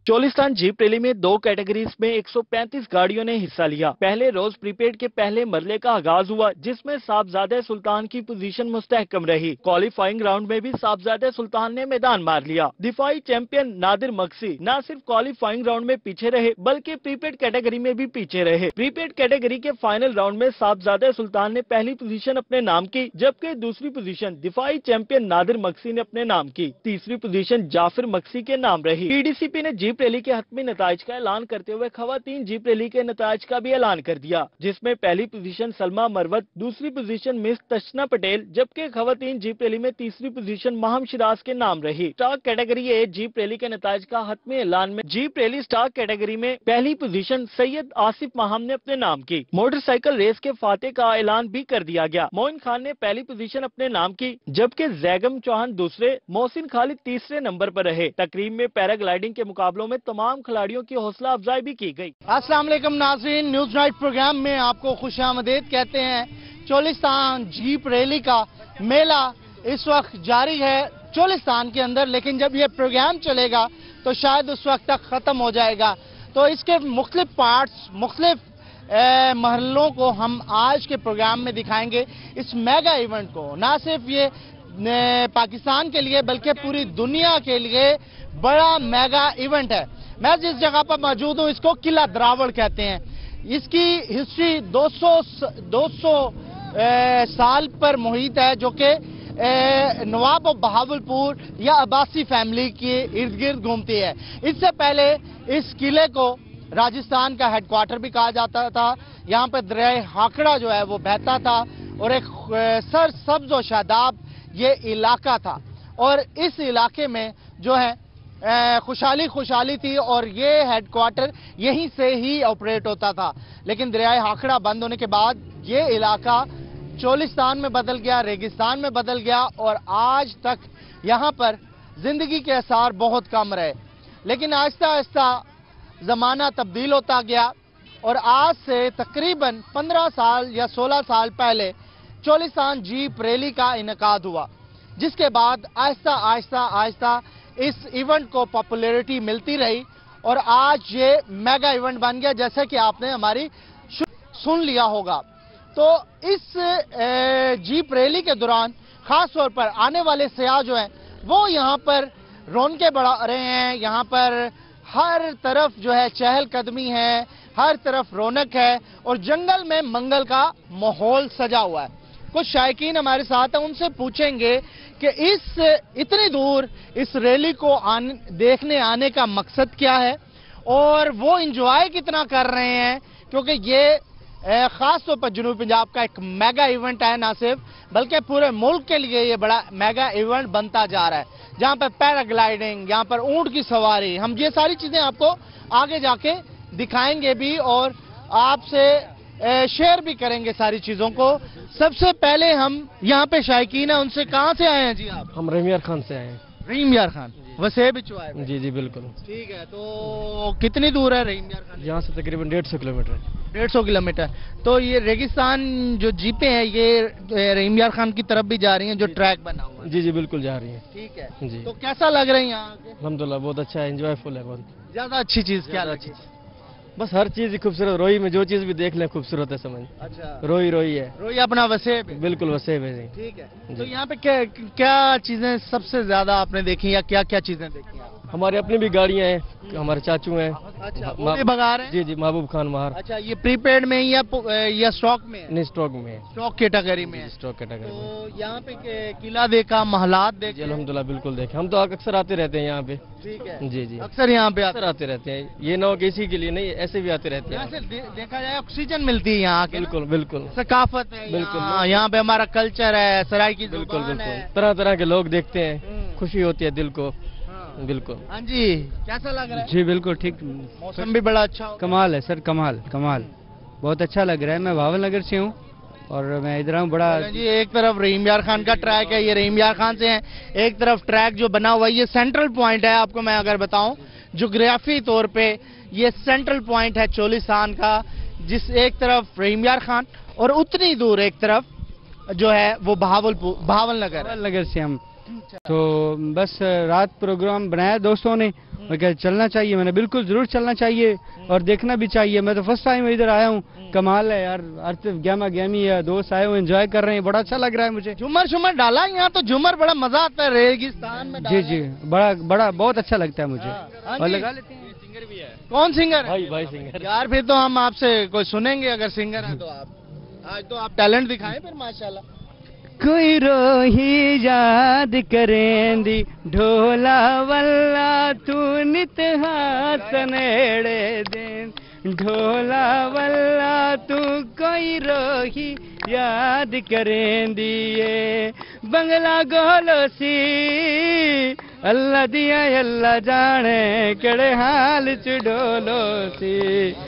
Cholistan jeep rally में 2 categories में 135 गाड़ियों ने हिस्सा लिया। पहले रोज प्रीपेड के पहले मरले का आगाज हुआ, जिसमें साहबजादे सुल्तान की पोजीशन मुस्तहकम रही। क्वालिफाइंग राउंड में भी साहबजादे सुल्तान ने मैदान मार लिया। दिफाई चैंपियन नादिर मक्सी न सिर्फ क्वालिफाइंग राउंड में पीछे रहे, बल्कि प्रीपेड कैटेगरी में भी पीछे रहे। प्रीपेड कैटेगरी के फाइनल राउंड में साहबजादे सुल्तान ने पहली पोजीशन अपने नाम की, जबकि दूसरी पोजीशन दिफाई चैंपियन नादिर मक्सी ने अपने नाम की। तीसरी पोजीशन जाफिर मक्सी के नाम रही। पीडीसीपी ने जीप रैली के हतमी नताइज का ऐलान करते हुए खवातीन जीप रैली के नताइज का भी ऐलान कर दिया, जिसमें पहली पोजीशन सलमा मरवत, दूसरी पोजीशन मिस तशना पटेल, जबकि खवातीन जीप रैली में तीसरी पोजीशन माहम शिराज के नाम रही। Star category A jeep rally के नताइज का हतमी ऐलान में जीप रैली स्टार कैटेगरी में पहली पोजीशन सैयद आसिफ माहम ने अपने नाम की। मोटरसाइकिल रेस के फातेह का ऐलान भी कर दिया गया। मोइन खान ने पहली पोजीशन अपने नाम की, जबकि जैगम चौहान दूसरे, मोहसिन खालिद तीसरे नंबर पर रहे। तकरीब में पैराग्लाइडिंग के मुकाबलों में तमाम खिलाड़ियों की हौसला अफजाई भी की गई। अस्सलाम वालेकुम नाज़रीन, न्यूज नाइट प्रोग्राम में आपको खुशामदीद कहते हैं। चोलिस्तान जीप रैली का मेला इस वक्त जारी है चोलिस्तान के अंदर, लेकिन जब ये प्रोग्राम चलेगा तो शायद उस वक्त तक खत्म हो जाएगा। तो इसके मुख्तलिफ पार्ट्स, मुख्तलिफ महलों को हम आज के प्रोग्राम में दिखाएंगे। इस मेगा इवेंट को ना सिर्फ ये पाकिस्तान के लिए बल्कि पूरी दुनिया के लिए बड़ा मेगा इवेंट है। मैं जिस जगह पर मौजूद हूँ इसको किला द्रावड़ कहते हैं। इसकी हिस्ट्री 200 साल पर मुहित है, जो कि नवाब ऑफ बहावलपुर या अब्बासी फैमिली के इर्द गिर्द घूमती है। इससे पहले इस किले को राजस्थान का हेडक्वार्टर भी कहा जाता था। यहाँ पर दरिया हाकड़ा जो है वो बहता था और एक सर सब्ज और शादाब ये इलाका था, और इस इलाके में जो है खुशहाली थी और ये हेडक्वार्टर यहीं से ही ऑपरेट होता था। लेकिन दरियाए हाकड़ा बंद होने के बाद ये इलाका चोलिस्तान में बदल गया, रेगिस्तान में बदल गया, और आज तक यहाँ पर जिंदगी के आसार बहुत कम रहे। लेकिन आहिस्ता आहिस्ता ज़माना तब्दील होता गया और आज से तकरीबन 15 साल या 16 साल पहले चोलिस्तान जीप रैली का इनेकाद हुआ, जिसके बाद आहिस्ता आहिस्ता इस इवेंट को पॉपुलैरिटी मिलती रही और आज ये मेगा इवेंट बन गया, जैसे कि आपने हमारी सुन लिया होगा। तो इस जीप रैली के दौरान खास तौर पर आने वाले सयाह जो हैं वो यहाँ पर रौनकें बढ़ा रहे हैं। यहाँ पर हर तरफ जो है चहल कदमी है, हर तरफ रौनक है और जंगल में मंगल का माहौल सजा हुआ है। कुछ शायकीन हमारे साथ हैं, उनसे पूछेंगे कि इस इतनी दूर इस रैली को देखने आने का मकसद क्या है और वो इंजॉय कितना कर रहे हैं, क्योंकि ये खास तौर पर जनूबी पंजाब का एक मेगा इवेंट है, ना सिर्फ बल्कि पूरे मुल्क के लिए ये बड़ा मेगा इवेंट बनता जा रहा है, जहाँ पर पैराग्लाइडिंग, यहाँ पर ऊंट की सवारी, हम ये सारी चीजें आपको आगे जाके दिखाएंगे भी और आपसे शेयर भी करेंगे सारी चीजों को। सबसे पहले हम यहाँ पे शायकीन है, उनसे कहाँ से आए हैं जी आप? हम रहीम यार खान से आए हैं। रहीम यार खान वैसे बिचवा है? जी बिल्कुल। ठीक है, तो कितनी दूर है रहीम यार खान? यहाँ से तकरीबन 150 किलोमीटर। 150 किलोमीटर। तो ये रेगिस्तान जो जीपें हैं ये रहीम यार खान की तरफ भी जा रही हैं, जो ट्रैक बना हुआ है? जी बिल्कुल जा रही है। ठीक है जी। तो कैसा लग रहा है यहाँ? अल्हम्दुलिल्लाह बहुत अच्छा है, एंजॉयफुल है बहुत। ज्यादा अच्छी चीज क्या लगी? बस हर चीज ही खूबसूरत, रोई में जो चीज भी देख लें खूबसूरत है, समझ। अच्छा, रोई है। रोई अपना वसेब है? बिल्कुल वसेब है जी। ठीक है। तो यहाँ पे क्या चीजें सबसे ज्यादा आपने देखी या क्या क्या चीजें देखी आप? हमारी अपनी भी गाड़ियाँ हैं, हमारे चाचू हैं। अच्छा, वो भी भगा रहे हैं? जी महबूब खान महार। अच्छा, ये प्रीपेड में या स्टॉक में है? नहीं स्टॉक में है। स्टॉक कैटेगरी में है? स्टॉक कैटेगरी में। तो यहाँ पे किला देखा, महलात देखे? अल्हम्दुलिल्लाह बिल्कुल देखे, हम तो अक्सर आते रहते हैं यहाँ पे। ठीक है। जी अक्सर यहाँ पे आते रहते हैं, ये ना हो कि इसी के लिए नहीं, ऐसे भी आते रहते हैं। यहाँ से देखा जाए ऑक्सीजन मिलती है यहाँ के। बिल्कुल सकाफत है बिल्कुल। यहाँ पे हमारा कल्चर है, सराय की बिल्कुल जुबान है। तरह तरह के लोग देखते हैं, खुशी होती है दिल को। बिल्कुल। हाँ जी, कैसा लग रहा है? जी बिल्कुल ठीक, मौसम भी बड़ा अच्छा हो। कमाल है सर, कमाल बहुत अच्छा लग रहा है। मैं भावल नगर से हूँ और मैं इधर हूँ। बड़ा जी, एक तरफ रहीम यार खान का ट्रैक है, ये रहीम यार खान से है। एक तरफ ट्रैक जो बना हुआ है ये सेंट्रल पॉइंट है। आपको मैं अगर बताऊं ज्योग्राफी तौर पे ये सेंट्रल पॉइंट है चोलिस्तान का, जिस एक तरफ रहीम यार खान और उतनी दूर एक तरफ जो है वो भावल नगर से हम। तो बस रात प्रोग्राम बनाया दोस्तों ने میں کہا چلنا چاہیے، میں نے بالکل ضرور چلنا چاہیے اور دیکھنا بھی چاہیے. میں تو فرسٹ ٹائم ادھر آیا ہوں. کمال ہے یار، گیما گیمی ہے، دوست آئے ہوئے انجوائے کر رہے ہیں، بڑا اچھا لگ رہا ہے مجھے. جھومر شمر ڈالا یہاں تو، جھومر بڑا مزہ آتا ہے ریگستان میں. جی بڑا بہت اچھا لگتا ہے مجھے. اور لگا لیتے ہیں. کون سنگر ہے؟ بھائی سنگر. یار پھر تو ہم آپ سے کوئی سنیں گے، اگر سنگر ہیں تو آپ آج تو آپ ٹیلنٹ دکھائیں پھر ماشاءاللہ. کوئی روہی یاد کریں دی ڈھولا واللہ تو نت ہاتھ نیڑے دین ڈھولا واللہ تو کوئی روہی یاد کریں دیے بنگلہ گولو سی اللہ دیا اللہ جانے کڑے حال چ ڈولو سی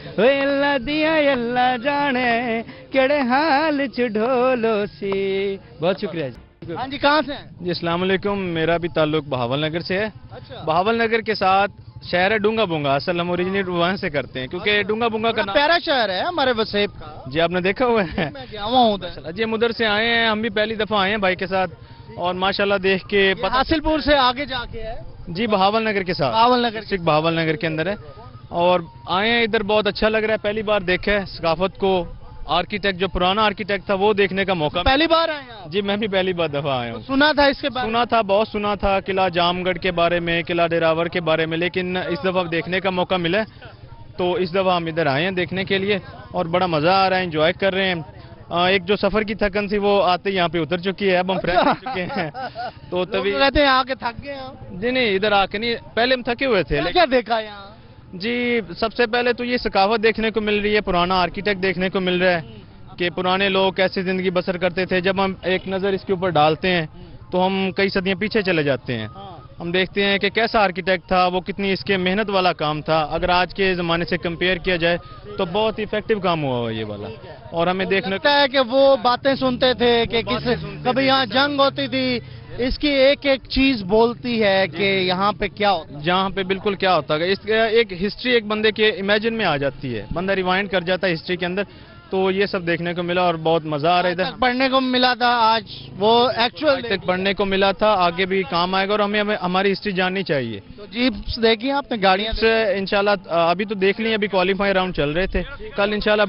اللہ دیا اللہ جانے کڑے حال چ ڈھولو سی. بہت شکریہ جی. ہاں جی، کہاں سے ہیں؟ جی السلام علیکم. میرا بھی تعلق بہاول نگر سے ہے. اچھا، بہاول نگر کے ساتھ شہر ہے ڈونگا بونگا. اصل ہم اوریجنیٹ وہاں سے کرتے ہیں کیونکہ ڈونگا بونگا کا نام. پیارا شہر ہے ہمارے وسیب کا. جی آپ نے دیکھا ہوا ہے. میں گیا ہوا ہوں ادھر. جی ہم ادھر سے آئے ہیں، ہم بھی پہلی دفعہ آئے ہیں بھائی کے ساتھ اور ماشاءاللہ دیکھ کے پتہ. حاصل پور سے آگے جا کے ہے، جی بہاول نگر کے ساتھ، Bahawalnagar. District Bahawalnagar کے اندر ہے اور آئے ہیں ادھر. بہت اچھا لگ رہا ہے. پہلی بار دیکھا ہے ثقافت کو، آرکیٹیکٹ جو پرانا آرکیٹیکٹ تھا وہ دیکھنے کا موقع. پہلی بار آئے ہیں آپ؟ جی میں بھی پہلی بار دفعہ آیا ہوں. سنا تھا اس کے بارے میں؟ سنا تھا، بہت سنا تھا قلعہ جام گڑھ کے بارے میں، قلعہ ڈیراور کے بارے میں، لیکن اس دفعہ دیکھنے کا موقع ملا تو اس دفعہ ہم ادھر آئے ہیں دیکھنے کے لیے اور بڑا مزہ آ رہا ہے، انجوائے کر رہے ہیں. ایک جو سفر کی تھکن تھی وہ آتے یہاں پہ اتر چکی ہے، اب ہم فریش ہو چکے ہیں تو تبھی. کہتے ہیں آ کے تھک گئے ہیں. جی نہیں ادھر آ کے نہیں، پہلے ہم تھکے ہوئے تھے. کیا دیکھا یہاں؟ جی سب سے پہلے تو یہ ثقافت دیکھنے کو مل رہی ہے، پرانا آرکیٹیکٹ دیکھنے کو مل رہا ہے کہ پرانے لوگ کیسے زندگی بسر کرتے تھے. جب ہم ایک نظر اس کے اوپر ڈالتے ہیں تو ہم کئی صدیاں پیچھے چلے جاتے ہیں. ہم دیکھتے ہیں کہ کیسا آرکیٹیکٹ تھا وہ، کتنی اس کے محنت والا کام تھا. اگر آج کے زمانے سے کمپیئر کیا جائے تو بہت افیکٹو کام ہوا ہوا یہ والا. اور ہمیں دیکھنے لگتا ہے کہ وہ باتیں سنتے تھے کہ کبھی یہاں جنگ ہوتی تھی، اس کی ایک ایک چیز بولتی ہے کہ یہاں پہ کیا ہوتا ہے. جہاں پہ بالکل کیا ہوتا ہے، اس ایک ہسٹری ایک بندے کے امیجن میں آ جاتی ہے، بندہ ریوائنڈ کر جاتا ہے ہسٹری کے اندر. تو یہ سب دیکنے کو ملا اور بہت مزہ آ رہا ہے. ادھر پڑھنے کو ملا تھا آج وہ ایکچوئل تک پڑھنے کو ملا تھا، آگے بھی کام آئے گا اور ہمیں ہماری ہسٹری جاننی چاہیے. تو جیپس دیکھی آپ نے، گاڑیاں انشاءاللہ ابھی تو دیکھ لی، ابھی کوالیفائی راؤنڈ چل رہے تھے. کل انشاءاللہ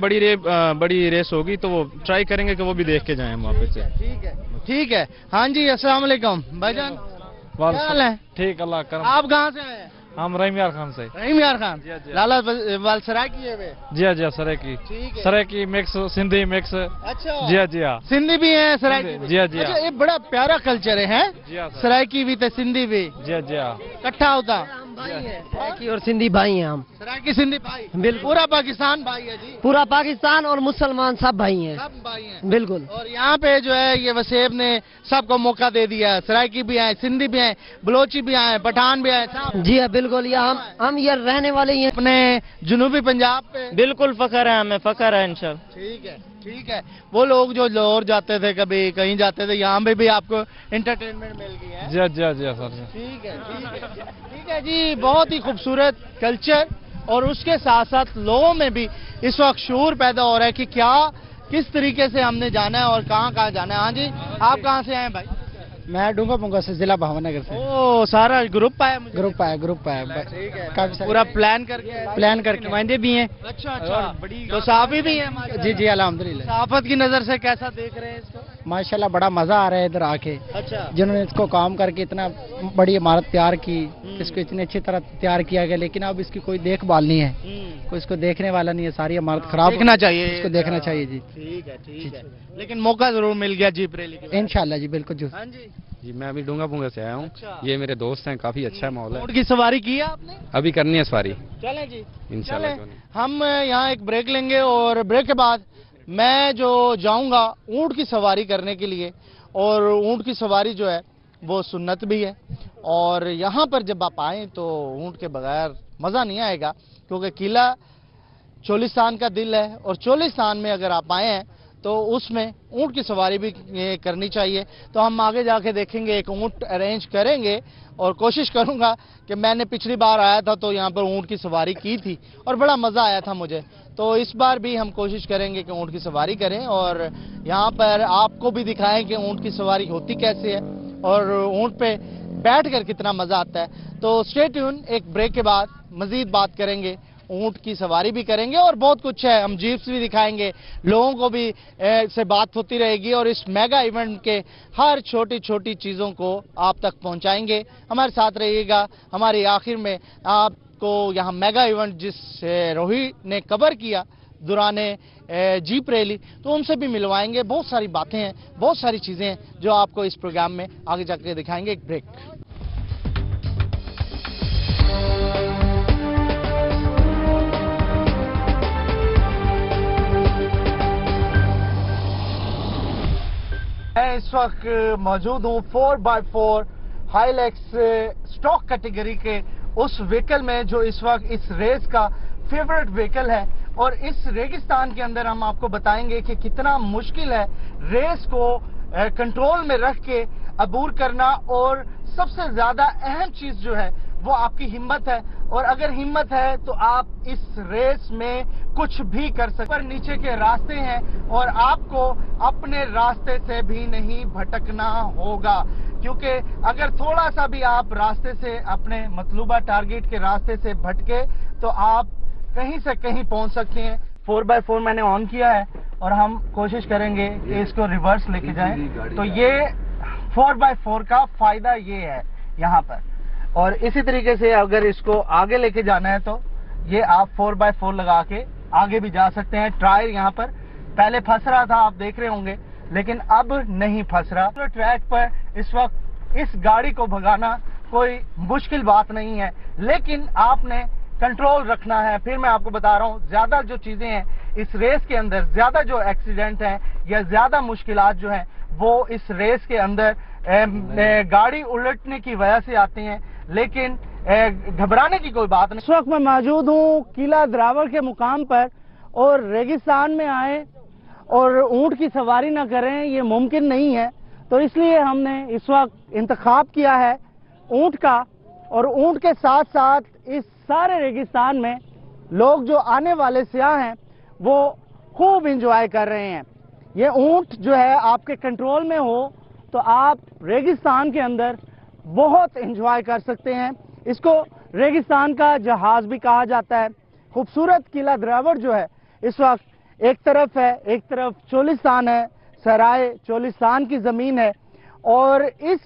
بڑی ریس ہوگی تو وہ ٹرائی کریں گے کہ وہ بھی دیکھ کے جائیں ہم واپس سے. ٹھیک ہے. ہاں جی السلام علیکم بھائی جان، کیا حال ہے؟ ٹھیک اللہ کرم. آپ کہاں سے ہیں؟ ہم رحیم یار خان سے. رحیم یار خان لالا والسرائے کی ہے. جی ہاں جی ہاں سرائکی، سرائکی مکس سندھی مکس. اچھا جی ہاں جی ہاں. سندھی بھی ہیں سرائکی بھی؟ جی ہاں جی ہاں. یہ بڑا پیارا کلچر ہے، جی ہاں سرائکی بھی تے سندھی بھی جی ہاں جی ہاں. اکٹھا ہوتا. سرائکی اور سندھی بھائی ہیں ہم. سرائکی سندھی بھائی بالکل. پورا پاکستان بھائی ہے جی. پورا پاکستان اور مسلمان سب بھائی ہیں. سب بھائی ہیں بالکل. اور یہاں پہ جو ہے یہ وسیب نے سب کو موقع دے دیا. سرائکی بھی آئے، سندھی بھی آئے، بلوچی بھی آئے، پٹھان بھی آئے. جی ہاں بالکل. یہ ہم یہ رہنے والے ہی ہیں اپنے جنوبی پنجاب پہ. بالکل فخر ہے ہمیں، فخر ہے انشاءاللہ. ٹھیک ہے. وہ لوگ جو لاہور جاتے تھے، کبھی کہیں جاتے تھے، یہاں پہ بھی آپ کو انٹرٹینمنٹ مل گئی ہے. جی ہاں جی ہاں جی ہاں سر. ٹھیک ہے جی. بہت ہی خوبصورت کلچر اور اس کے ساتھ ساتھ لوگوں میں بھی اس وقت شعور پیدا ہو رہا ہے کہ کس طریقے سے ہم نے جانا ہے اور کہاں جانا ہے. ہاں جی آپ کہاں سے آئے بھائی؟ میں ڈونگا بونگا سے، ضلع بہاول نگر سے. او سارا گروپ آیا. گروپ آیا پورا پلان کر کے نمائندے بھی ہیں. اچھا تو صحافی بھی ہیں. جی الحمدللہ. صحافت کی نظر سے کیسا دیکھ رہے ہیں اس کو؟ ماشاءاللہ بڑا مزہ آ رہا ہے ادھر آ کے. اچھا جنہوں نے اس کو کام کر کے اتنا بڑی عمارت تیار کی، اس کو اتنی اچھی طرح تیار کیا گیا، لیکن اب اس کی کوئی دیکھ بھال نہیں ہے، کوئی اس کو دیکھنے والا نہیں ہے. ساری عمارت خراب دیکھنا چاہیے، اس کو دیکھنا چاہیے. جی ٹھیک ہے. لیکن موقع ضرور مل گیا جیپ ریلی کا. انشاءاللہ جی بالکل. ہاں جی. جی میں ابھی ڈونگا بونگا سے آیا ہوں. یہ میرے دوست ہیں، کافی اچھا ماحول ہے. اونٹ کی سواری کی ہے آپ نے؟ ابھی کرنی ہے سواری چلیں جی انشاءاللہ. ہم یہاں ایک بریک لیں گے اور بریک کے بعد میں جو جاؤں گا اونٹ کی سواری کرنے کے لیے. اور اونٹ کی سواری جو ہے وہ سنت بھی ہے اور یہاں پر جب آپ آئیں تو اونٹ کے بغیر مزہ نہیں آئے گا، کیونکہ قلعہ چولستان کا دل ہے اور چولستان میں اگر آپ آئے ہیں تو اس میں اونٹ کی سواری بھی کرنی چاہیے. تو ہم آگے جا کے دیکھیں گے، ایک اونٹ ارینج کریں گے اور کوشش کروں گا کہ میں نے پچھلی بار آیا تھا تو یہاں پر اونٹ کی سواری کی تھی اور بڑا مزہ آیا تھا مجھے. تو اس بار بھی ہم کوشش کریں گے کہ اونٹ کی سواری کریں اور یہاں پر آپ کو بھی دکھائیں کہ اونٹ کی سواری ہوتی کیسے ہے اور اونٹ پہ बैठ कर कितना मजा आता है। तो स्टे ट्यून, एक ब्रेक के बाद मजीद बात करेंगे, ऊंट की सवारी भी करेंगे और बहुत कुछ है, हम जीप्स भी दिखाएंगे, लोगों को भी से बात होती रहेगी और इस मेगा इवेंट के हर छोटी छोटी चीजों को आप तक पहुंचाएंगे। हमारे साथ रहिएगा। हमारी आखिर में आपको यहाँ मेगा इवेंट जिस रोहित ने कवर किया दुराने जीप रैली, तो उनसे भी मिलवाएंगे। बहुत सारी बातें हैं, बहुत सारी चीजें हैं जो आपको इस प्रोग्राम में आगे जाकर दिखाएंगे। एक ब्रेक। मैं इस वक्त मौजूद हूँ 4x4 हाइलैक्स स्टॉक कैटेगरी के उस व्हीकल में जो इस वक्त इस रेस का फेवरेट व्हीकल है। और इस रेगिस्तान के अंदर हम आपको बताएंगे कि कितना मुश्किल है रेस को कंट्रोल में रख के अबूर करना, और सबसे ज्यादा अहम चीज जो है वो आपकी हिम्मत है। और अगर हिम्मत है तो आप इस रेस में कुछ भी कर सकते। पर नीचे के रास्ते हैं और आपको अपने रास्ते से भी नहीं भटकना होगा, क्योंकि अगर थोड़ा सा भी आप रास्ते से, अपने मतलूबा टारगेट के रास्ते से भटके तो आप कहीं से कहीं पहुंच सकते हैं। 4x4 मैंने ऑन किया है और हम कोशिश करेंगे कि इसको रिवर्स लेके जाएं। तो ये 4x4 का फायदा ये है यहाँ पर। और इसी तरीके से अगर इसको आगे लेके जाना है तो ये आप 4x4 लगा के आगे भी जा सकते हैं। टायर यहाँ पर पहले फंस रहा था, आप देख रहे होंगे, लेकिन अब नहीं फंस रहा। तो ट्रैक पर इस वक्त इस गाड़ी को भगाना कोई मुश्किल बात नहीं है, लेकिन आपने कंट्रोल रखना है। फिर मैं आपको बता रहा हूँ, ज्यादा जो चीजें हैं इस रेस के अंदर, ज्यादा जो एक्सीडेंट हैं या ज्यादा मुश्किलात जो हैं वो इस रेस के अंदर गाड़ी उलटने की वजह से आती हैं, लेकिन घबराने की कोई बात नहीं। इस वक्त मैं मौजूद हूँ किला द्रावड़ के मुकाम पर, और रेगिस्तान में आए और ऊंट की सवारी ना करें ये मुमकिन नहीं है। तो इसलिए हमने इस वक्त इंतखाब किया है ऊंट का, और ऊंट के साथ साथ इस सारे रेगिस्तान में लोग जो आने वाले सियाह हैं वो खूब एंजॉय कर रहे हैं। ये ऊंट जो है आपके कंट्रोल में हो तो आप रेगिस्तान के अंदर बहुत एंजॉय कर सकते हैं। इसको रेगिस्तान का जहाज भी कहा जाता है। खूबसूरत किला द्रावड़ जो है इस वक्त एक तरफ है, एक तरफ चोलिस्तान है, सराय चोलिस्तान की जमीन है, और इस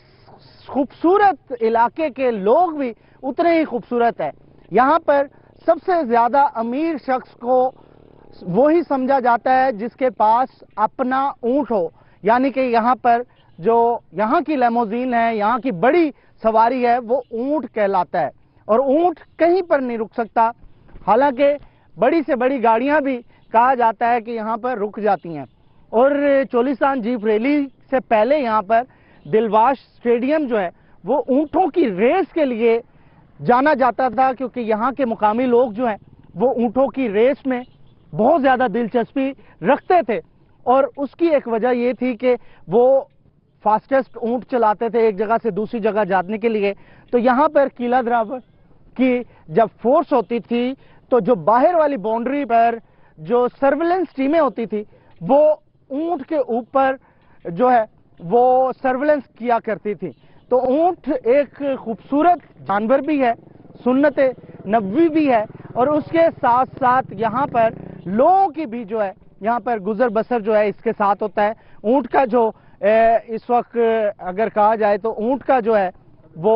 खूबसूरत इलाके के लोग भी उतने ही खूबसूरत है। यहाँ पर सबसे ज्यादा अमीर शख्स को वही समझा जाता है जिसके पास अपना ऊंट हो, यानी कि यहाँ पर जो यहाँ की लेमोजीन है, यहाँ की बड़ी सवारी है, वो ऊंट कहलाता है। और ऊंट कहीं पर नहीं रुक सकता, हालांकि बड़ी से बड़ी गाड़ियां भी कहा जाता है कि यहाँ पर रुक जाती हैं। और चोलिस्तान जीप रैली से पहले यहाँ पर दिलवाश स्टेडियम जो है वो ऊंटों की रेस के लिए जाना जाता था, क्योंकि यहाँ के मुकामी लोग जो हैं वो ऊंटों की रेस में बहुत ज्यादा दिलचस्पी रखते थे। और उसकी एक वजह ये थी कि वो फास्टेस्ट ऊंट चलाते थे एक जगह से दूसरी जगह जाने के लिए। तो यहाँ पर किला द्रावड़ की जब फोर्स होती थी तो जो बाहर वाली बाउंड्री पर जो सर्विलेंस टीमें होती थी वो ऊंट के ऊपर जो है वो सर्विलेंस किया करती थी। तो ऊंट एक खूबसूरत जानवर भी है, सुन्नत नबवी भी है, और उसके साथ साथ यहाँ पर लोगों की भी जो है यहाँ पर गुजर बसर जो है इसके साथ होता है। ऊंट का जो इस वक्त अगर कहा जाए तो ऊंट का जो है वो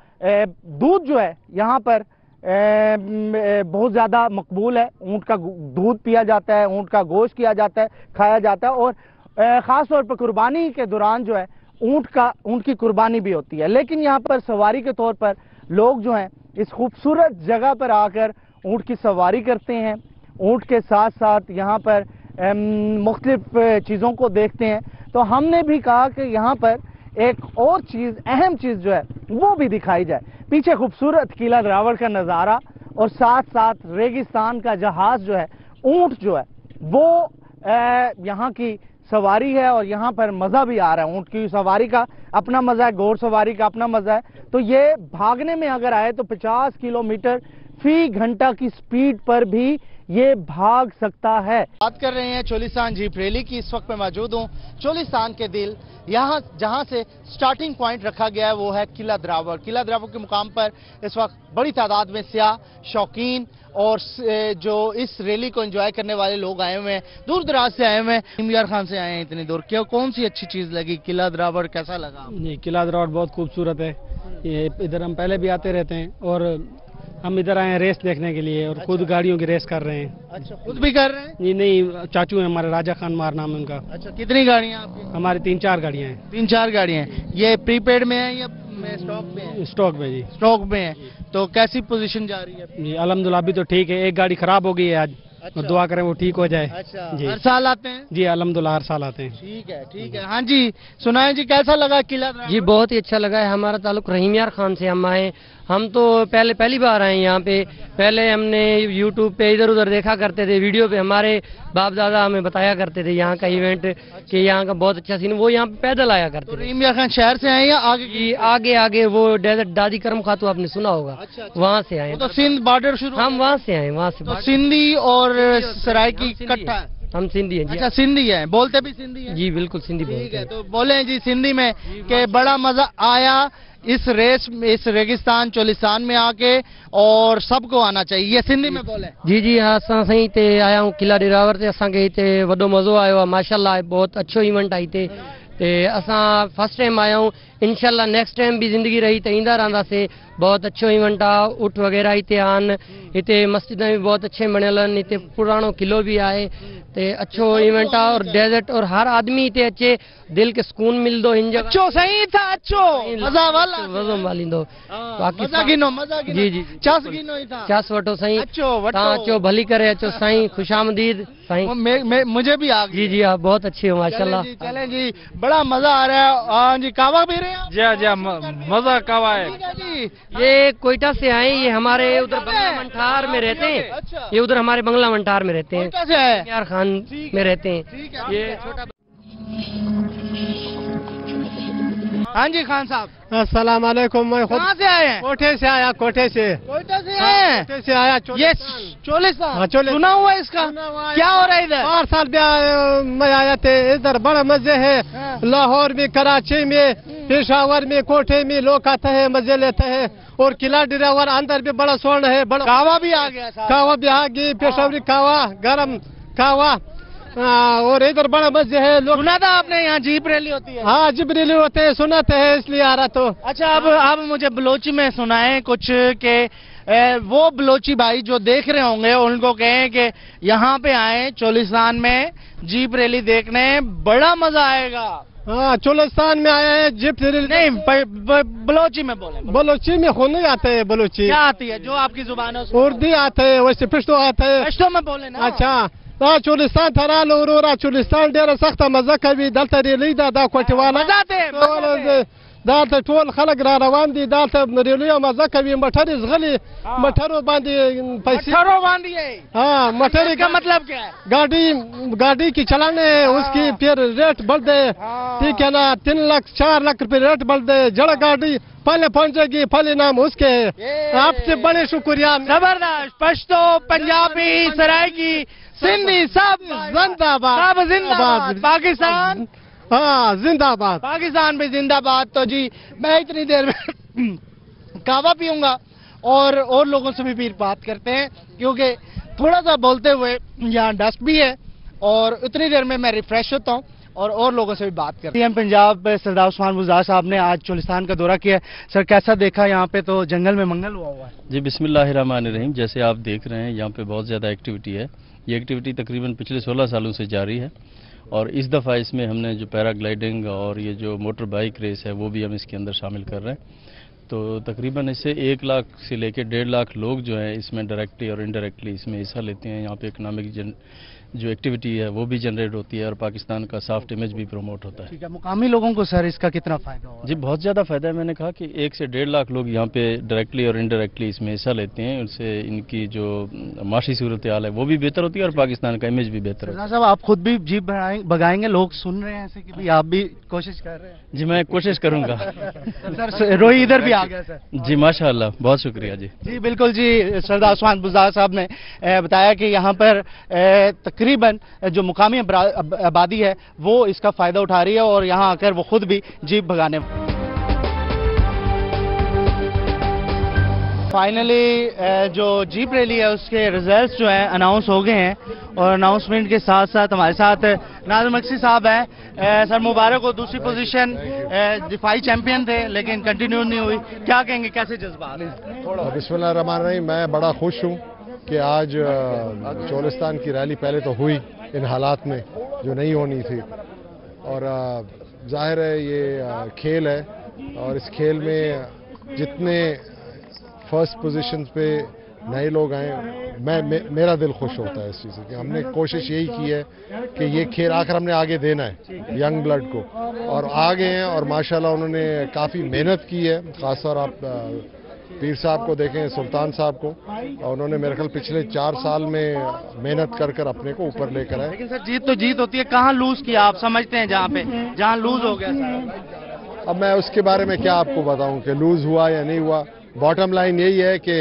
दूध जो है यहाँ पर बहुत ज़्यादा मकबूल है। ऊंट का दूध पिया जाता है, ऊंट का गोश्त किया जाता है, खाया जाता है, और ख़ास तौर पर कुर्बानी के दौरान जो है ऊंट की कुर्बानी भी होती है। लेकिन यहाँ पर सवारी के तौर पर लोग जो हैं इस खूबसूरत जगह पर आकर ऊंट की सवारी करते हैं, ऊंट के साथ साथ यहाँ पर मुख्तलिफ चीज़ों को देखते हैं। तो हमने भी कहा कि यहाँ पर एक और चीज़, अहम चीज़ जो है वो भी दिखाई जाए। पीछे खूबसूरत किला द्रावड़ का नज़ारा और साथ साथ रेगिस्तान का जहाज जो है, ऊंट जो है वो यहाँ की सवारी है, और यहाँ पर मज़ा भी आ रहा है। ऊंट की सवारी का अपना मज़ा है, घोड़ सवारी का अपना मज़ा है। तो ये भागने में अगर आए तो 50 किलोमीटर फी घंटा की स्पीड पर भी یہ بھاگ سکتا ہے. بات کر رہے ہیں چولستان جیپ ریلی کی. اس وقت میں موجود ہوں چولستان کے دل, یہاں جہاں سے سٹارٹنگ پوائنٹ رکھا گیا ہے وہ ہے قلعہ دراور. قلعہ دراور کے مقام پر اس وقت بڑی تعداد میں سیاح, شوقین اور جو اس ریلی کو انجوائے کرنے والے لوگ آئے ہوئے ہیں, دور دراز سے آئے ہوئے ہیں. یار خان سے آئے ہیں اتنی دور, کون سی اچھی چیز لگی؟ قلعہ دراور کیسا لگا؟ جی قلعہ دراور بہت خوبصورت ہے. یہ ادھر ہم پہلے بھی آتے رہتے ہیں اور ہم ادھر آئے ہیں ریس دیکھنے کے لیے اور خود گاڑیوں کی ریس کر رہے ہیں. اچھا, خود بھی کر رہے ہیں؟ جی نہیں, چاچو ہیں ہمارے, راجہ خان مار نام ہے ان کا. اچھا, کتنی گاڑیاں آپ کی؟ ہماری 3-4 گاڑیاں ہیں. 3-4 گاڑیاں ہیں. یہ پری پیڈ میں ہیں یا اسٹاک میں ہیں؟ اسٹاک میں. جی اسٹاک میں ہیں. تو کیسی پوزیشن جا رہی ہے؟ جی الحمدللہ ابھی تو ٹھیک ہے. ایک گاڑی خراب ہو گئی ہے آج, اور دعا کریں وہ ٹھیک ہو جائے. اچھا, جی ہر سال آتے ہیں؟ جی الحمدللہ ہر سال آتے ہیں. ٹھیک ہے, ٹھیک ہے. ہاں جی سنائیں جی, کیسا لگا قلعہ دراور؟ جی بہت ہی اچھا لگا ہے. ہمارا تعلق رحیم یار خان سے ہم آئے. ہم تو پہلی بار آئے ہیں یہاں پہ. پہلے ہم نے یوٹیوب پہ ادھر ادھر دیکھا کرتے تھے, ویڈیو پہ ہمارے باپ دادا ہمیں بتایا کرتے تھے یہاں کا ایونٹ کہ یہاں کا بہت اچھا سین. وہ یہاں پہ پیدل آیا کرتے تھے. رحیم یار خان شہر سے آئے یا آگے؟ جی آگے وہ ڈیزرٹ دادی کرم خاتو آپ نے سنا ہوگا, وہاں سے آئے. تو سندھ بارڈر شروع, ہم وہاں سے آئے. وہاں سے سندھی اور سرائے کی کٹھا ہے. ہم سندھی ہیں. اچھا سندھی ہیں, بولتے بھی سندھی ہیں؟ جی بالکل سندھی ٹھیک بولتے ہے. ہیں. تو بولیں جی سندھی میں کہ بڑا مزہ آیا اس ریس, اس ریگستان چولستان میں آ کے, اور سب کو آنا چاہیے. یہ سندھی میں بولیں. جی اساں سائیں تے آیا ہوں قلعہ دراور تے. اساں کے تے وڈو مزو آیا ہے ماشاءاللہ. بہت اچھو ایونٹ آئی تے اساں فرسٹ ٹائم آیا ہوں. انشاءاللہ نیکسٹ ٹائم بھی زندگی رہی تے ایندا رہندا سے. بہت اچھو ایونٹ آ. اٹھ وغیرہ ہیتے آن. ہیتے مسجدیں بھی بہت اچھے بنیل ان. ہیتے پرانو قلعو بھی آئے تے اچھو ایونٹ آ. اور ڈیزرٹ اور ہر آدمی ہیتے اچے, دل کے سکون مل دو. ہن جگہ اچھو صحیح تھا, اچھو مزہ والا وزم والی دو. مزہ گنو, مزہ گنو. جی چاس گنو ہی تھا. چاس وٹو سائیں. اچھو وٹو. اچو بھلی کرے اچو سائیں. خوش آمدید سائیں. مجھے بھی آ گئی. جی آپ بہت اچھے ہو ماشاءاللہ. چلیں جی, بڑا مزہ آ رہا ہے. ہاں جی, کعوہ پی رہے ہیں؟ جی مزہ کعوہ ہے. یہ کوئٹہ سے آئے. یہ ہمارے ادھر بنگلہ منٹھار میں رہتے ہیں. یہ ادھر ہمارے بنگلہ منٹھار میں رہتے ہیں. یار خان میں رہتے ہیں. یہ چھوٹا. ہاں جی خان صاحب, السلام علیکم. میں خود کہاں سے آئے ہیں؟ کوٹھے سے آیا. کوٹھے سے آئے ہیں. کوٹھے سے آیا. یہ چولستان چولستان. سنا ہوا ہے اس کا, کیا ہو رہا ہے ادھر؟ 4 سال میں آیا تھے. ادھر بڑا مزے ہے. لاہور میں, کراچی میں, پشاور میں, کوٹھے میں لوگ آتے ہیں, مزے لیتے ہیں. اور قلعہ دراور اندر بھی بڑا سونا ہے. بڑا کعوہ بھی آ گیا. کعوہ بھی آ گئی. پشاوری کعوہ, گرم کعوہ. اور ادھر بڑا مزے ہے. لوگ سنا تھا آپ نے یہاں جیپ ریلی ہوتی ہے؟ ہاں جبریلی ہوتے ہیں, سناتے ہیں, اس لیے آ رہا تو. اچھا, اب مجھے بلوچی میں سنائیں کچھ کہ وہ بلوچی بھائی جو دیکھ رہے ہوں گے ان کو کہیں کہ یہاں پہ آئیں چولستان میں جیپ ریلی دیکھنے, بڑا مزہ آئے گا. ہاں چولستان میں آئے ہیں جیپ ریلی. نہیں بلوچی میں بولیں. بلوچی میں خود نہیں آتے ہیں. بلوچی کیا آتی ہے جو آپ کی زبان ہے؟ اردو آتے ہیں, ویسے پشتو آتے ہیں. پشتو میں بولیں نا. اچھا, دا چولستان ترالو ورورا چولستان ډیره سخته مزه کوي. دلته ریلی ده, دا کوټیواله دلته ټول خلک را روان دي. دلته ریلی مزه کوي. مټرې زغلي, مټرو باندې پیسې. مٹھروں باندھیے. ہاں مٹر کا مطلب کیا ہے؟ گاڑی کی چلانے اس کی پھر ریٹ بڑھ دے. ٹھیک ہے نا, 3 لاکھ 4 لاکھ روپے ریٹ بڑھ دے. جڑا گاڑی پہلے پہنچے گی, پہلے نام اس کے. آپ سے بڑے شکریہ. زبردست. پشتو, پنجابی, سرائکی, سندھی, سب زندہ باد. سب زندہ باد. پاکستان, ہاں زندہ باد. پاکستان بھی زندہ باد. تو جی میں اتنی دیر میں کعوہ پیوں گا اور لوگوں سے بھی پھر بات کرتے ہیں, کیونکہ تھوڑا سا بولتے ہوئے یہاں ڈسٹ بھی ہے, اور اتنی دیر میں ریفریش ہوتا ہوں اور لوگوں سے بھی بات کرتے ہیں. پنجاب سردار عثمان بزدار صاحب نے آج چولستان کا دورہ کیا. سر کیسا دیکھا یہاں پہ؟ تو جنگل میں منگل ہوا ہے. جی بسم اللہ الرحمن الرحیم. جیسے آپ دیکھ رہے ہیں یہاں پہ بہت زیادہ ایکٹیویٹی ہے. یہ ایکٹیویٹی تقریباً پچھلے 16 سالوں سے جاری ہے, اور اس دفعہ اس میں ہم نے جو پیرا گلائیڈنگ اور یہ جو موٹر بائک ریس ہے وہ بھی ہم اس کے اندر شامل کر رہے ہیں. تو تقریباً اس سے 1 لاکھ سے لے کے 1.5 لاکھ لوگ جو ہیں اس میں ڈائریکٹلی اور انڈائریکٹلی اس میں حصہ لیتے ہیں. یہاں پہ اکنامک जो एक्टिविटी है वो भी जनरेट होती है और पाकिस्तान का सॉफ्ट इमेज भी प्रमोट होता है। ठीक है, मुकामी लोगों को सर इसका कितना फायदा होगा? जी बहुत ज़्यादा फ़ायदा है। मैंने कहा कि 1 से 1.5 लाख लोग यहाँ पे डायरेक्टली और इनडायरेक्टली इसमें हिस्सा लेते हैं। उनसे इनकी जो माशी सूरत हाल है वो भी बेहतर होती है और पाकिस्तान का इमेज भी बेहतर होता है। साहब आप खुद भी जीप भगाएंगे? लोग सुन रहे हैं ऐसे कि भी आप भी कोशिश कर रहे हैं? जी मैं कोशिश करूँगा। सर रोही इधर भी आ गया सर। जी माशाअल्लाह, बहुत शुक्रिया जी। जी बिल्कुल जी, सरदार उस्मान बुज़दार साहब ने बताया कि यहाँ पर तकरीबन जो मुकामी आबादी है वो इसका फ़ायदा उठा रही है और यहाँ आकर वो खुद भी जीप भगाने। फाइनली जो जीप रैली है उसके रिजल्ट्स जो हैं अनाउंस हो गए हैं और अनाउंसमेंट के साथ साथ हमारे साथ नाज़िर मक्सी साहब हैं। सर मुबारक हो, दूसरी पोजीशन, दिफाई चैंपियन थे लेकिन कंटिन्यू नहीं हुई, क्या कहेंगे, कैसे जज्बात? बिस्मिल्लाहिर्रहमानिर्रहीम। मैं बड़ा खुश हूँ कि आज चोलिस्तान की रैली पहले तो हुई इन हालात में जो नहीं होनी थी, और जाहिर है ये खेल है और इस खेल में जितने फर्स्ट पोजीशंस पे नए लोग आए मेरा दिल खुश होता है इस चीज़ से कि हमने कोशिश यही की है कि ये खेल आकर हमने आगे देना है यंग ब्लड को, और आगे हैं और माशाल्लाह उन्होंने काफ़ी मेहनत की है। खासतौर आप पीर साहब को देखें, सुल्तान साहब को, और उन्होंने मेरे ख्याल पिछले 4 साल में मेहनत कर कर अपने को ऊपर लेकर आए। लेकिन सर जीत तो जीत होती है, कहाँ लूज किया आप समझते हैं जहाँ लूज हो गया सर? अब मैं उसके बारे में क्या आपको बताऊं कि लूज हुआ या नहीं हुआ। बॉटम लाइन यही है कि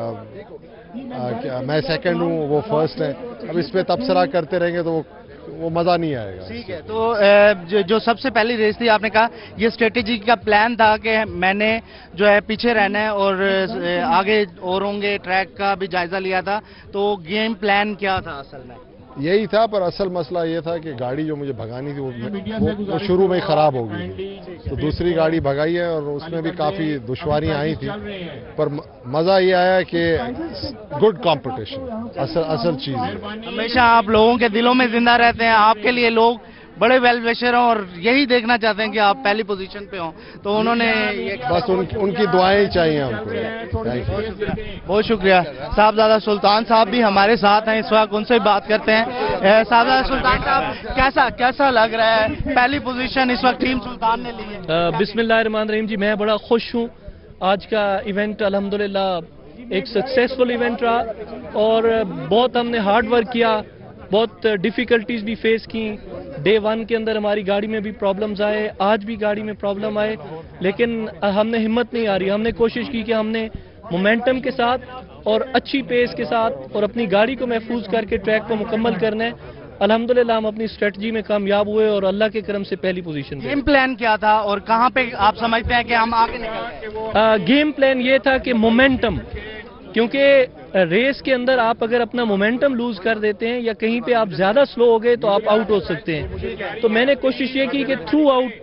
मैं सेकंड हूं, वो फर्स्ट है। अब इस पे तबसरा करते रहेंगे तो वो मज़ा नहीं आएगा। ठीक है, तो जो सबसे पहली रेस थी आपने कहा ये स्ट्रेटेजी का प्लान था कि मैंने जो है पीछे रहना है और आगे और होंगे, ट्रैक का भी जायजा लिया था, तो गेम प्लान क्या था असल में? यही था, पर असल मसला ये था कि गाड़ी जो मुझे भगानी थी वो शुरू में ही ख़राब हो गई थी, तो दूसरी गाड़ी भगाई है और उसमें भी काफ़ी दुश्वारियाँ आई थी, पर मज़ा ये आया कि गुड कंपटीशन असल चीज़ है। हमेशा आप लोगों के दिलों में जिंदा रहते हैं, आपके लिए लोग बड़े वेल विशर हैं और यही देखना चाहते हैं कि आप पहली पोजीशन पे हों, तो उन्होंने बस उनकी दुआएं चाहिए हमको। बहुत शुक्रिया। साहबजादा सुल्तान साहब भी हमारे साथ हैं इस वक्त, उनसे बात करते हैं। साहबजादा सुल्तान साहब कैसा लग रहा है, पहली पोजीशन इस वक्त टीम सुल्तान ने ली है? बिस्मिल्लाहिर्रहमानिर्रहीम जी, मैं बड़ा खुश हूँ। आज का इवेंट अल्हम्दुलिल्लाह एक सक्सेसफुल इवेंट रहा और बहुत हमने हार्ड वर्क किया, बहुत डिफ़िकल्टीज़ भी फेस की। डे 1 के अंदर हमारी गाड़ी में भी प्रॉब्लम्स आए, आज भी गाड़ी में प्रॉब्लम आए, लेकिन हमने हिम्मत नहीं हारी। हमने कोशिश की कि हमने मोमेंटम के साथ और अच्छी पेस के साथ और अपनी गाड़ी को महफूज करके ट्रैक को मुकम्मल करना है। अल्हम्दुलिल्लाह हम अपनी स्ट्रेटजी में कामयाब हुए और अल्लाह के करम से पहली पोजीशन पे। गेम प्लान क्या था और कहाँ पे आप समझते हैं कि हम आगे निकल? गेम प्लान ये था कि मोमेंटम, क्योंकि रेस के अंदर आप अगर अपना मोमेंटम लूज कर देते हैं या कहीं पे आप ज्यादा स्लो हो गए तो आप आउट हो सकते हैं। तो मैंने कोशिश ये की कि थ्रू आउट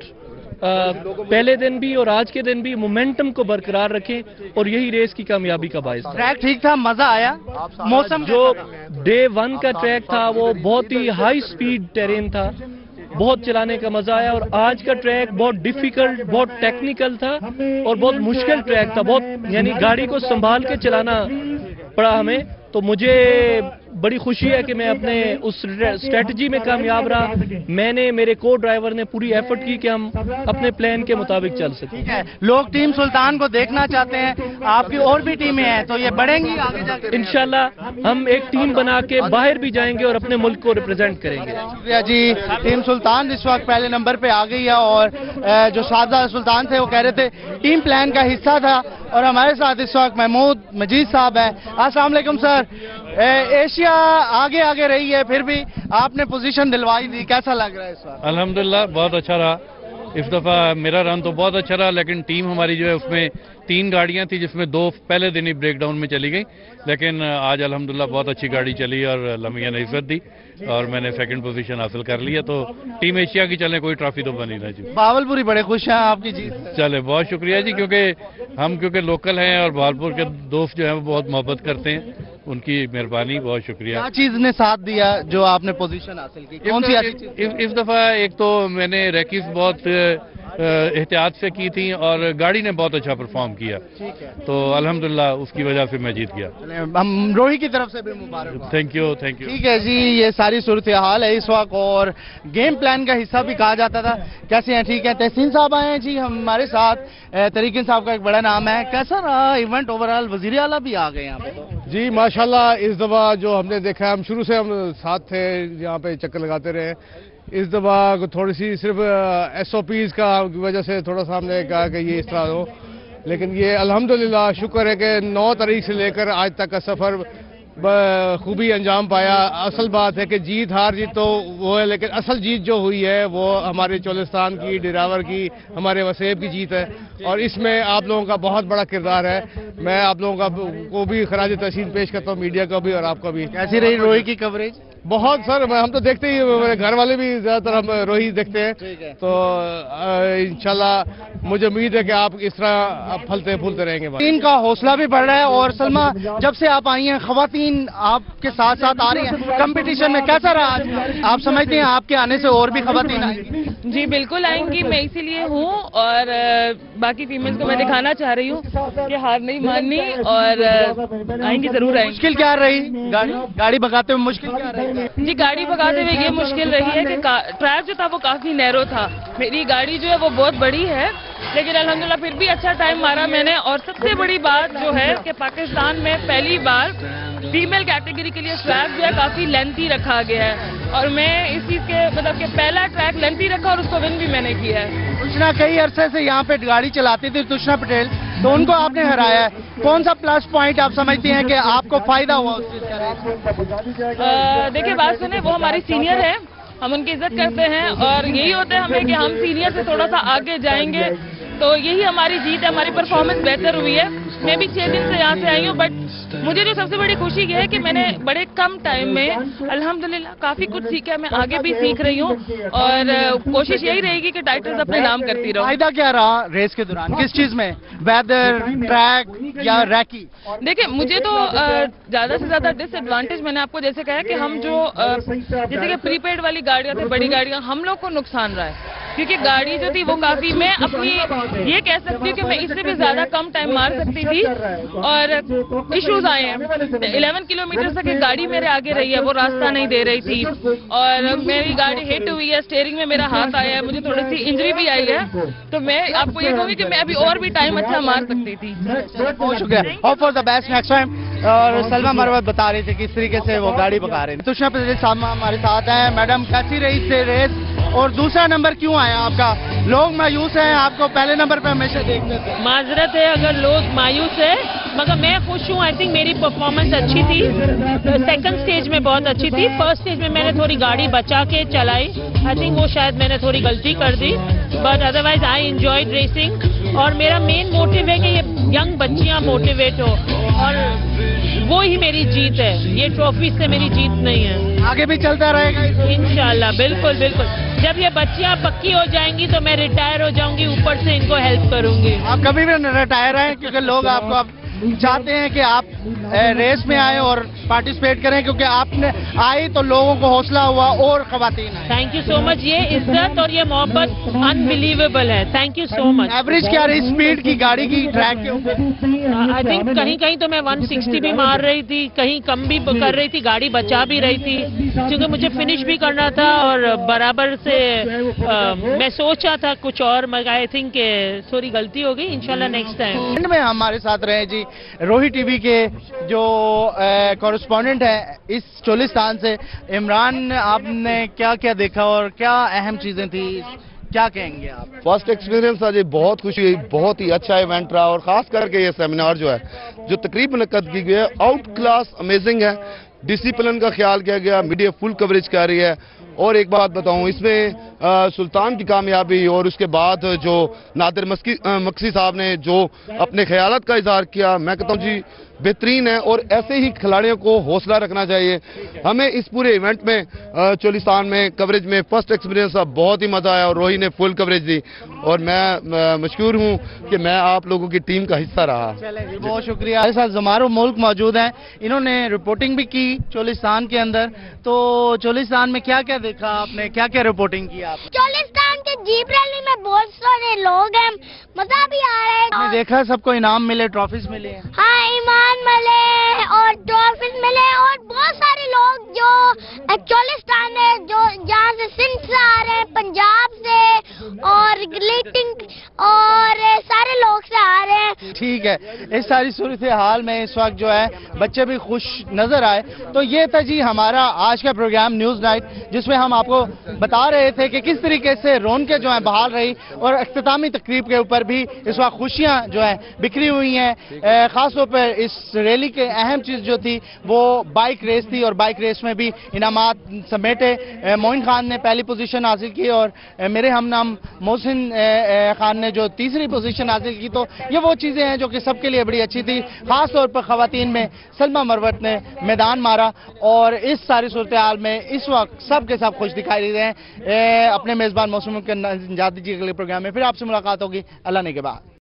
पहले दिन भी और आज के दिन भी मोमेंटम को बरकरार रखें और यही रेस की कामयाबी का बायस था। ट्रैक ठीक था, मजा आया? मौसम जो डे 1 का ट्रैक था वो बहुत ही हाई स्पीड टेरेन था, बहुत चलाने का मजा आया, और आज का ट्रैक बहुत डिफिकल्ट, बहुत टेक्निकल था और बहुत मुश्किल ट्रैक था, बहुत यानी गाड़ी को संभाल के चलाना पड़ा हमें। तो मुझे बड़ी खुशी है कि मैं अपने उस स्ट्रेटजी में कामयाब रहा। मैंने, मेरे को ड्राइवर ने पूरी एफर्ट की कि हम अपने प्लान के मुताबिक चल सकें। ठीक है, लोग टीम सुल्तान को देखना चाहते हैं, आपकी और भी टीमें हैं तो ये बढ़ेंगी आगे जाकर? इंशाल्लाह हम एक टीम बना के बाहर भी जाएंगे और अपने मुल्क को रिप्रेजेंट करेंगे। शुक्रिया जी। टीम सुल्तान इस वक्त पहले नंबर पे आ गई है और जो साहबजादा सुल्तान थे वो कह रहे थे टीम प्लान का हिस्सा था, और हमारे साथ इस वक्त महमूद मजीद साहब हैं। अस्सलाम वालेकुम सर। एशिया आगे आगे रही है, फिर भी आपने पोजीशन दिलवाई थी, कैसा लग रहा है इस वक्त? अल्हम्दुलिल्लाह बहुत अच्छा रहा। इस दफ़ा मेरा रन तो बहुत अच्छा रहा, लेकिन टीम हमारी जो है उसमें 3 गाड़ियां थी जिसमें 2 पहले दिन ही ब्रेक डाउन में चली गई, लेकिन आज अल्हम्दुलिल्लाह बहुत अच्छी गाड़ी चली और लम्हिया ने इज्जत दी और मैंने सेकंड पोजीशन हासिल कर लिया। तो टीम एशिया की चले, कोई ट्रॉफी तो बनी ना जी। बावलपुरी बड़े खुश हैं आपकी जीत से? चले, बहुत शुक्रिया जी, क्योंकि लोकल हैं और भावलपुर के दोस्त जो हैं वो बहुत मोहब्बत करते हैं, उनकी मेहरबानी, बहुत शुक्रिया। क्या चीज ने साथ दिया जो आपने पोजीशन हासिल की, कौन सी अच्छी चीज? इस दफ़ा एक तो मैंने रैकिस बहुत एहतियात से की थी और गाड़ी ने बहुत अच्छा परफॉर्म किया, तो अल्हम्दुलिल्लाह उसकी वजह से मैं जीत गया। हम रोही की तरफ से भी मुबारक। Thank you. ठीक है जी, ये सारी सूरत हाल है इस वक्त और गेम प्लान का हिस्सा भी कहा जाता था। कैसे हैं? ठीक है। तहसीन साहब आए हैं जी हमारे साथ, तरीकिन साहब का एक बड़ा नाम है। कैसा रहा इवेंट ओवरऑल? वजीर आला भी आ गए यहाँ पे तो। जी माशाल्लाह, इस दफ़ा जो हमने देखा, हम शुरू से हम साथ थे, यहाँ पे चक्कर लगाते रहे। इस दफ़ा थोड़ी सी सिर्फ SOPs का वजह से थोड़ा सा हमने कहा कि ये इस तरह हो, लेकिन ये अल्हम्दुलिल्लाह शुक्र है कि 9 तारीख से लेकर आज तक का सफ़र खूबी अंजाम पाया। असल बात है कि जीत हार जीत तो वो है, लेकिन असल जीत जो हुई है वो हमारे चोलिस्तान की, डिरावर की, हमारे वसेब की जीत है और इसमें आप लोगों का बहुत बड़ा किरदार है। मैं आप लोगों को भी खराज तहसीन पेश करता हूँ, मीडिया को भी और आपको भी। कैसी रही रोही की कवरेज? बहुत सर, हम तो देखते ही, मेरे घर वाले भी ज़्यादातर हम रोही देखते हैं, तो इंशाल्लाह मुझे उम्मीद है कि आप इस तरह फलते फूलते रहेंगे। इनका हौसला भी बढ़ रहा है। और सलमा, जब से आप आई हैं, खवातीन आपके साथ साथ आ रही हैं कंपटीशन में, कैसा रहा आज? आप समझते हैं आपके आने से और भी खवातीन आएंगी? जी बिल्कुल आएंगी, मैं इसीलिए हूँ और बाकी फीमेल्स को मैं दिखाना चाह रही हूँ कि हार नहीं माननी और आएंगी, जरूर आएंगी। मुश्किल क्या रही गाड़ी भगाते हुए? मुश्किल क्या रही? जी गाड़ी भगाते हुए ये मुश्किल रही है कि ट्रैक जो था वो काफी नैरो था। मेरी गाड़ी जो है वो बहुत बड़ी है, लेकिन अल्हम्दुलिल्लाह फिर भी अच्छा टाइम मारा मैंने। और सबसे बड़ी बात जो है कि पाकिस्तान में पहली बार फीमेल कैटेगरी के लिए ट्रैक जो है काफी लेंथी रखा गया है और मैं इस चीज के मतलब कि पहला ट्रैक लेंथी रखा और उसको विन भी मैंने किया है। तुष्णा कई अरसे से यहाँ पे गाड़ी चलाती थी, तुष्णा पटेल, तो उनको आपने हराया है। कौन सा प्लस पॉइंट आप समझती हैं कि आपको फायदा हुआ उस चीज का? देखिए बात सुने, वो हमारी सीनियर है, हम उनकी इज्जत करते हैं और यही होता है हमें कि हम सीनियर से थोड़ा सा आगे जाएंगे, तो यही हमारी जीत है। हमारी परफॉर्मेंस बेहतर हुई है। मैं भी 6 दिन से यहाँ से आई हूँ, बट मुझे जो सबसे बड़ी खुशी ये है कि मैंने बड़े कम टाइम में अल्हम्दुलिल्लाह काफी कुछ सीखा। मैं आगे भी सीख रही हूँ और कोशिश यही रहेगी कि टाइटल्स अपने नाम करती रहूं। फायदा क्या रहा रेस के दौरान? किस चीज में? वेदर, ट्रैक या रैकी? देखिए मुझे तो ज्यादा से ज्यादा डिसएडवांटेज मैंने आपको जैसे कहा कि हम जो जैसे कि प्रीपेड वाली गाड़ियां थी, बड़ी गाड़ियां, हम लोग को नुकसान रहा है क्योंकि गाड़ी जो थी वो काफी, मैं अपनी ये कह सकती हूँ कि मैं इससे भी ज्यादा कम टाइम मार सकती थी और इश्यूज आए हैं। 11 किलोमीटर तक एक गाड़ी मेरे आगे रही है, वो रास्ता नहीं दे रही थी और मेरी गाड़ी हिट हुई है, स्टीयरिंग में मेरा हाथ आया है, मुझे थोड़ी सी इंजरी भी आई है। तो मैं आपको ये कहूँगी कि मैं अभी और भी टाइम अच्छा मार सकती थी। बहुत शुक्रिया, hope for the best next time. और सलमा मरवत बता रही थी किस तरीके से वो गाड़ी भगा रही थी। तुष्णा पटेल साहब हमारे साथ हैं। मैडम कैसी रही से रेस और दूसरा नंबर क्यों आया आपका? लोग मायूस हैं, आपको पहले नंबर पे हमेशा देखते थे। माजरत है अगर लोग मायूस है, मगर मैं खुश हूँ। आई थिंक मेरी परफॉर्मेंस अच्छी थी, सेकंड स्टेज में बहुत अच्छी थी। फर्स्ट स्टेज में मैंने थोड़ी गाड़ी बचा के चलाई, आई थिंक वो शायद मैंने थोड़ी गलती कर दी, but otherwise I enjoyed racing. और मेरा मेन मोटिव है कि ये यंग बच्चियाँ मोटिवेट हो और वो ही मेरी जीत है, ये ट्रॉफी से मेरी जीत नहीं है। आगे भी चलता रहेगा इंशाल्लाह, बिल्कुल बिल्कुल। जब ये बच्चियां पक्की हो जाएंगी तो मैं रिटायर हो जाऊंगी, ऊपर से इनको हेल्प करूंगी। आप कभी भी रिटायर आए क्योंकि लोग आपको अब चाहते हैं कि आप रेस में आए और पार्टिसिपेट करें, क्योंकि आपने आए तो लोगों को हौसला हुआ और खवातीन। थैंक यू सो मच, ये इज्जत और ये मोहब्बत अनबिलीवेबल है। Thank you so much. Average क्या रही स्पीड की गाड़ी की ट्रैक के ऊपर? आई थिंक कहीं कहीं तो मैं 160 भी मार रही थी, कहीं कम भी कर रही थी, गाड़ी बचा भी रही थी क्योंकि मुझे फिनिश भी करना था और बराबर से मैं सोचा था कुछ और, मगर आई थिंक थोड़ी गलती हो गई। इंशाल्लाह नेक्स्ट टाइम। में हमारे साथ रहे जी रोही टीवी के जो कॉरेस्पॉन्डेंट है इस चोलिस्तान से, इमरान, आपने क्या क्या देखा और क्या अहम चीजें थी, क्या कहेंगे आप? फर्स्ट एक्सपीरियंस था जी, बहुत खुशी हुई, बहुत ही अच्छा इवेंट रहा और खास करके ये सेमिनार जो है, जो तकरीब मुनक्कद की गई है, आउट क्लास अमेजिंग है। डिसिप्लिन का ख्याल किया गया, मीडिया फुल कवरेज कर रही है। और एक बात बताऊं, इसमें सुल्तान की कामयाबी और उसके बाद जो नादिर मक्सी साहब ने जो अपने ख्यालात का इजहार किया, मैं कहता हूं जी बेहतरीन है और ऐसे ही खिलाड़ियों को हौसला रखना चाहिए। हमें इस पूरे इवेंट में चोलिस्तान में कवरेज में फर्स्ट एक्सपीरियंस था, बहुत ही मजा आया और रोही ने फुल कवरेज दी और मैं मशकूर हूं कि मैं आप लोगों की टीम का हिस्सा रहा। चलिए बहुत शुक्रिया। हमारे साथ ज़मारो मुल्क मौजूद हैं, इन्होंने रिपोर्टिंग भी की चोलिस्तान के अंदर। तो चोलिस्तान में क्या क्या देखा आपने, क्या क्या रिपोर्टिंग की आप? चोलिस्तान के जीप रैली में बहुत सारे लोग हैं, मजा भी आ रहा है। आपने देखा सबको इनाम मिले, ट्रॉफीज मिले? हाँ, ईमान मिले और ट्रॉफीज मिले और बहुत सारे लोग जो चोलिस्तान है, जो जहाँ से सिंध से आ रहे हैं, पंजाब से और रिलेटिंग और सारे लोग से आ रहे हैं। ठीक है, इस सारी सूरत हाल में इस वक्त जो है बच्चे भी खुश नजर आए। तो ये था जी हमारा आज का प्रोग्राम न्यूज नाइट, जिसमें हम आपको बता रहे थे कि किस तरीके से रौनकें जो है बहाल रही और अख्तामी तकरीब के ऊपर भी इस वक्त खुशियां जो है बिखरी हुई हैं। खासतौर पर इस रैली के अहम चीज जो थी वो बाइक रेस थी और बाइक रेस में भी इनामात समेटे। मोइन खान ने पहली पोजीशन हासिल की और मेरे हमनाम मोहसिन खान ने जो तीसरी पोजीशन हासिल की। तो ये वो चीजें हैं जो कि सबके लिए बड़ी अच्छी थी। खास तौर पर खवातीन में सलमा मरवत ने मैदान मारा और इस सारी सूरत हाल में इस वक्त सब के सब खुश दिखाई दे रहे हैं। अपने मेजबान मौसम के इजाज़त दीजिए, अगले प्रोग्राम में फिर आपसे मुलाकात होगी अल्लाह ने के बाद।